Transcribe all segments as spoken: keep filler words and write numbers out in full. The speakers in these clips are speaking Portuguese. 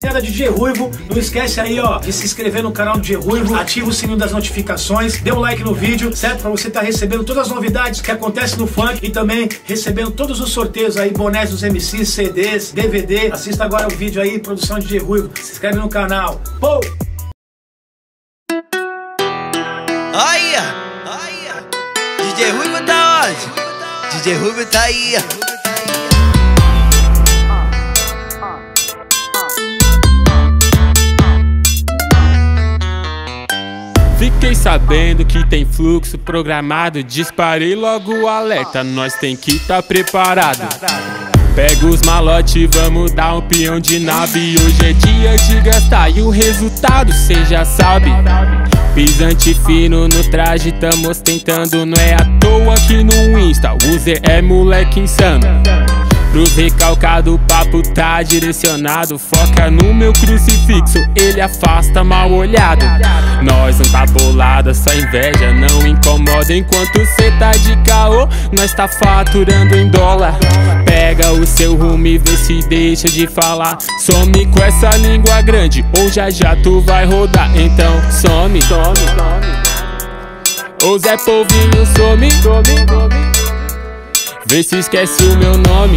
D J Ruivo, não esquece aí, ó, de se inscrever no canal do D J Ruivo, ativa o sininho das notificações, dê um like no vídeo, certo? Pra você estar tá recebendo todas as novidades que acontecem no funk e também recebendo todos os sorteios aí, bonés dos M Cs, C Ds, D V D. Assista agora o vídeo aí, produção de D J Ruivo, se inscreve no canal. Pô! Olha, olha, D J Ruivo tá onde? D J Ruivo tá aí. Fiquei sabendo que tem fluxo programado, disparei logo o alerta, nós tem que tá preparado. Pega os malote, vamos dar um peão de nave. Hoje é dia de gastar e o resultado cê já sabe. Pisante fino no traje, tamo ostentando. Não é à toa que no Insta o Zé é moleque insano. Pros recalcado, o papo tá direcionado. Foca no meu crucifixo, ele afasta mal olhado. Nós não tá bolada, só inveja não incomoda. Enquanto cê tá de caô, nós tá faturando em dólar. Pega o seu rumo e vê se deixa de falar. Some com essa língua grande, ou já já tu vai rodar. Então some, some, some. Ô Zé Polvinho, some, some, some. Vê se esquece o meu nome.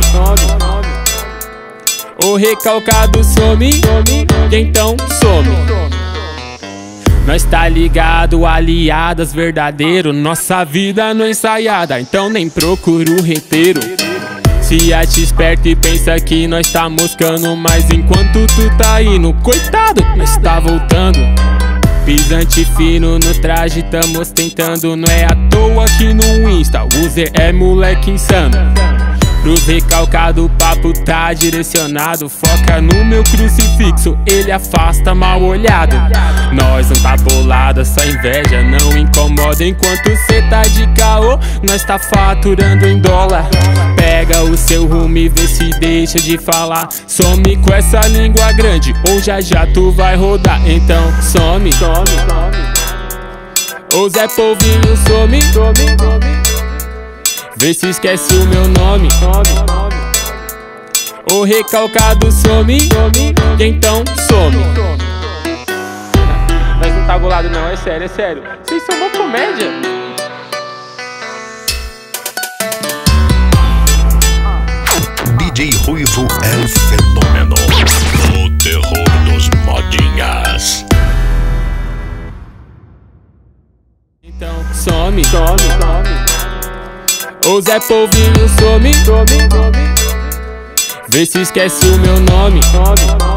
O recalcado some, então some. Nós tá ligado, aliadas verdadeiro. Nossa vida não ensaiada, então nem procura o reteiro. Se ate esperto e pensa que nós tá moscando, mas enquanto tu tá indo, coitado, nós tá voltando. Pisante fino no traje, tamo ostentando. Não é à toa que no Insta o Zé é moleque insano. Pros recalcado, o papo tá direcionado. Foca no meu crucifixo, ele afasta mal olhado. Nós não tá bolada, só inveja não incomoda. Enquanto cê tá de caô, nós tá faturando em dólar. Pega o seu rumo e vê se deixa de falar. Some com essa língua grande, ou já já tu vai rodar. Então some, some, some. Ô Zé Polvinho, some, some, some. Vê se esquece o meu nome. O recalcado some, então some. Mas não tá bolado não, é sério, é sério. Vocês são uma comédia. D J Ruivo é um fenômeno. O terror dos modinhas. Então some, some, some. Ô Zé Polvinho, some, some, some. Vê se esquece o meu nome.